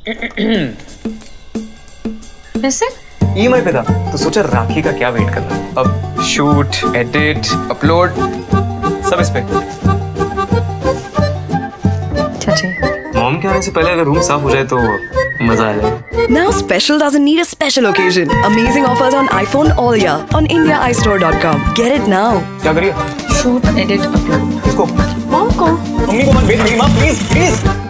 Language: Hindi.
वैसे EMI पे था तो सोचा राखी का क्या वेट करना, अब शूट, एडिट, अपलोड सब इस पे। मॉम के आने से पहले अगर रूम साफ हो जाए तो मजा आ जाए। Now special doesn't need a special occasion. Amazing offers on iPhone all year on IndiaEyeStore.com. Get it now. क्या करिए? Shoot, edit, upload. किसको? मॉम को। मम्मी को मत भेज मेरी माँ, प्लीज प्लीज।